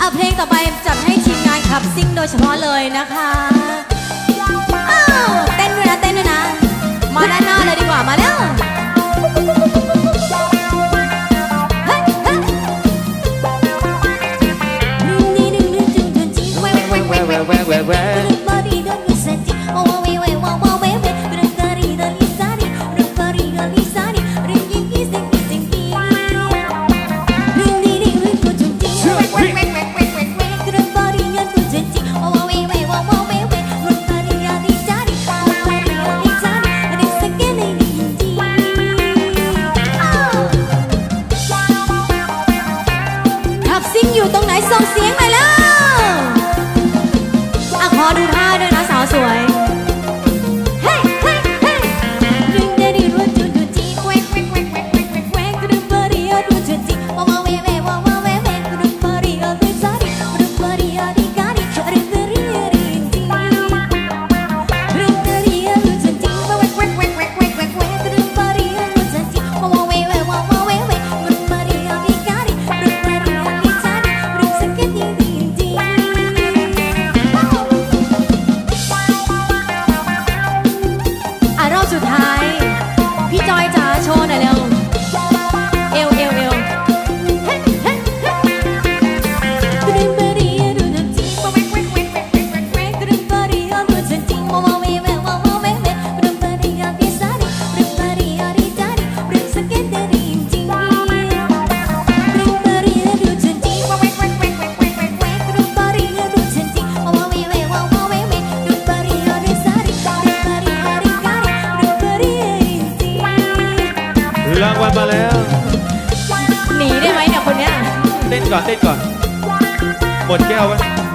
เพลงต่อไปจัดให้ทีมงานขับซิ่งโดยเฉพาะเลยนะคะอ้าวเต้นด้วยนะเต้นด้วยนะมาด้านหน้าเลยดีกว่ามาแล้วอยู่ตรงไหนส่งเสียงหน่อยแล้วขอดูท่าด้วยนะสาวสวยเฮ้ยเฮ้ยเฮ้ยดึงได้ดีรัวจุดจีแควกแควกแควกแควกแควกแควกดึงบาริอาดูจุดจีว้าวเวเวว้าวเวเวดึงบาริอาดิซาดิดึงบาริอาดิกาดิดึงบาริอาดิจีดึงบาริอาดูจุดจีแควกแควกแควกแควกแควกแควกแควกดึงบาริอาดูจุดจีว้าวเวเวว้าวเวเวดึงบาริอาดิกาดิดึงบาริอาดิซาดิรอบสุดท้ายพี่จอยจ๋าโชว์หน่อยเร็วเอวเอวเอวรางวัลมาแล้วหนีได้ไหมเนี่ยคนเนี้ยเต้นก่อนหมดแก้วไว้